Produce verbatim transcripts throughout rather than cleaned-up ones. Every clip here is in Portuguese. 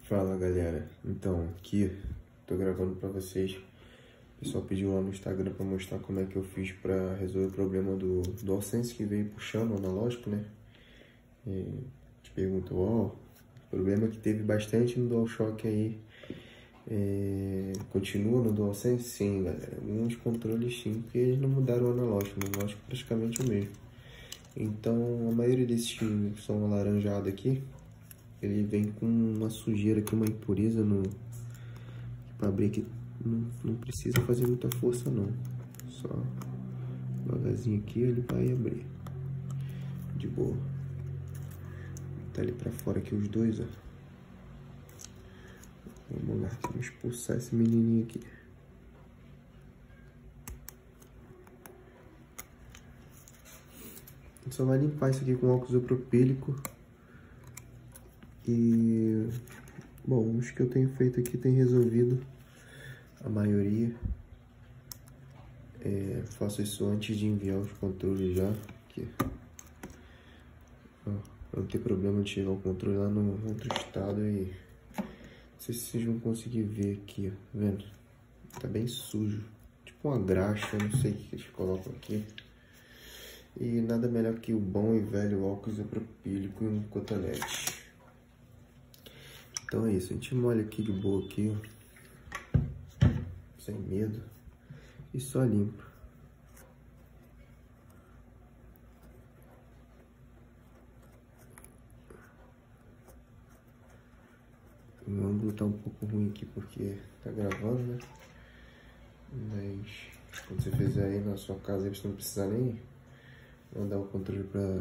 Fala galera, então aqui tô gravando pra vocês. O pessoal pediu lá no Instagram pra mostrar como é que eu fiz pra resolver o problema do DualSense que veio puxando o analógico, né? E a gente perguntou, ó, o problema que teve bastante no DualShock aí, é, continua no DualSense? Sim, galera, alguns controles sim, porque eles não mudaram o analógico, o analógico é praticamente o mesmo. Então a maioria desses que são alaranjados aqui, ele vem com uma sujeira aqui, uma impureza no... Pra abrir aqui, não, não precisa fazer muita força não. Só devagarzinho aqui ele vai abrir. De boa. Tá ali pra fora aqui os dois, ó. Vamos lá, vamos expulsar esse menininho aqui. A gente só vai limpar isso aqui com óxido isopropílico. E, bom, os que eu tenho feito aqui tem resolvido a maioria. É, faço isso antes de enviar os controles já, aqui. Ó, pra não ter problema de chegar o controle lá no outro estado e... Não sei se vocês vão conseguir ver aqui, ó, tá vendo? Tá bem sujo, tipo uma graxa, não sei o que eles colocam aqui. E nada melhor que o bom e velho óxido isopropílico e um cotonete. Então é isso, a gente molha aqui de boa aqui, ó, sem medo, e só limpa. O ângulo tá um pouco ruim aqui porque tá gravando, né? Mas quando você fizer aí na sua casa, você não precisa nem mandar o controle pra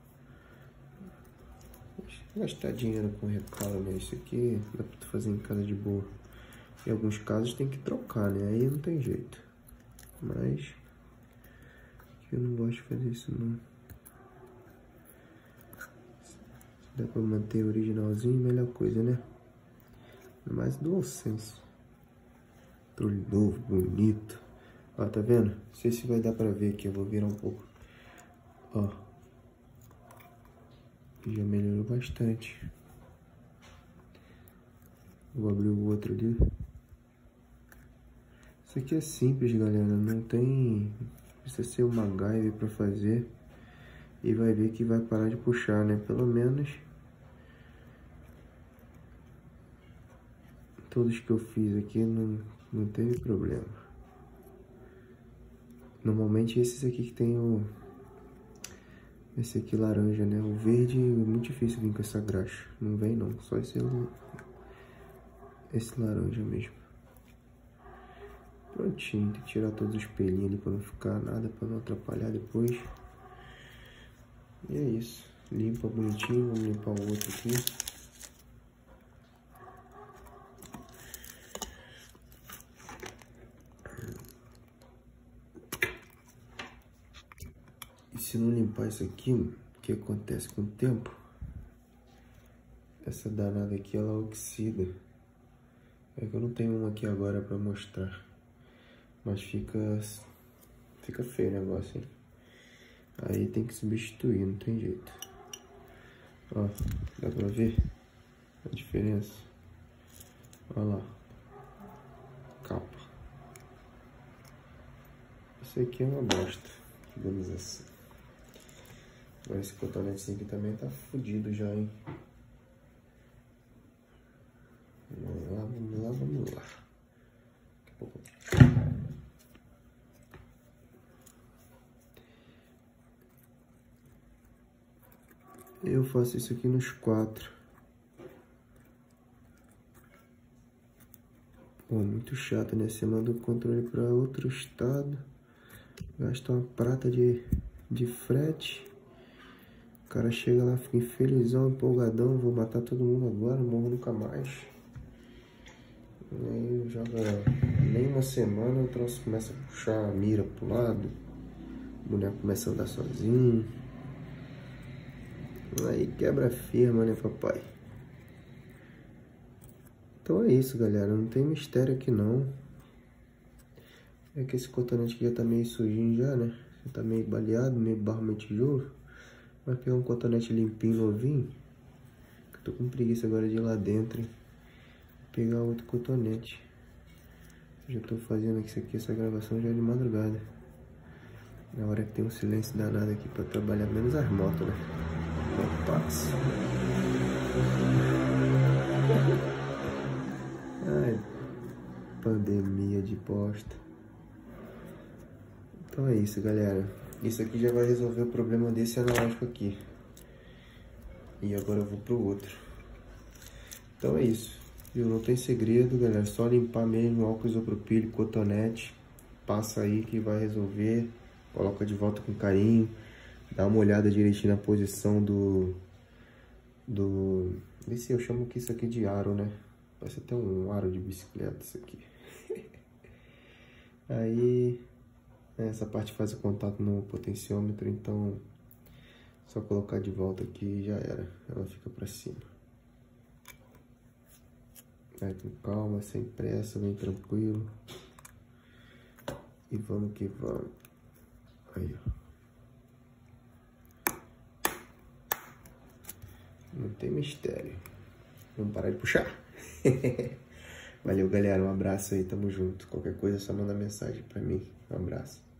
gastar dinheiro com reparo, né? Isso aqui dá pra tu fazer em casa de boa. Em alguns casos tem que trocar, né? Aí não tem jeito. Mas eu não gosto de fazer isso não. Se dá pra manter originalzinho, melhor coisa, né? Mais DualSense. Controle novo, bonito. Ó, tá vendo? Não sei se vai dar pra ver aqui, eu vou virar um pouco. Ó. Já melhorou bastante. Vou abrir o outro ali. Isso aqui é simples, galera. Não tem... Precisa ser uma MacGyver pra fazer. E vai ver que vai parar de puxar, né? Pelo menos... Todos que eu fiz aqui não, não teve problema. Normalmente esses aqui que tem o... Esse aqui laranja, né? O verde é muito difícil vir com essa graxa. Não vem não, só esse, esse laranja mesmo. Prontinho, tem que tirar todos os pelinhos ali pra não ficar nada, pra não atrapalhar depois. E é isso. Limpa bonitinho, vamos limpar o outro aqui. E se não limpar isso aqui, o que acontece com o tempo? Essa danada aqui, ela oxida. É que eu não tenho uma aqui agora pra mostrar. Mas fica... Fica feio o negócio, hein? Aí tem que substituir, não tem jeito. Ó, dá pra ver a diferença? Olha lá. Capa. Isso aqui é uma bosta, digamos assim. Agora esse cotonetezinho aqui também tá fudido já, hein? Vamos lá, vamos lá, vamos lá. Daqui a pouco... Eu faço isso aqui nos quatro. Pô, muito chato, né? Você manda o controle para outro estado, gasta uma prata de, de frete. O cara chega lá, fica infelizão, empolgadão, vou matar todo mundo agora, não morro nunca mais. E aí joga nem uma semana, o troço começa a puxar a mira pro lado, o boneco começa a andar sozinho. Aí quebra firma, né, papai? Então é isso, galera. Não tem mistério aqui, não. É que esse cotonete aqui já tá meio sujinho já, né? Já tá meio baleado, meio barro, meio tijolo. Vai pegar um cotonete limpinho, novinho. Que eu tô com preguiça agora de ir lá dentro, hein? pegar outro cotonete. Eu já tô fazendo isso aqui, essa gravação já é de madrugada. Na hora que tem um silêncio danado aqui pra trabalhar, menos as motos, né? Opas. Ai, pandemia de bosta. Então é isso, galera. Isso aqui já vai resolver o problema desse analógico aqui. E agora eu vou pro outro. Então é isso. Viu? Não tem segredo, galera. Só limpar mesmo, álcool isopropílico, cotonete. Passa aí que vai resolver. Coloca de volta com carinho. Dá uma olhada direitinho na posição do... do... Vê se eu chamo que isso aqui de aro, né? Parece até um aro de bicicleta isso aqui. Aí... essa parte faz o contato no potenciômetro, então... só colocar de volta aqui e já era. Ela fica pra cima. Vai com calma, sem pressa, bem tranquilo. E vamos que vamos. Aí, ó. Não tem mistério. Vamos parar de puxar. Valeu, galera. Um abraço aí. Tamo junto. Qualquer coisa é só mandar mensagem pra mim. Um abraço.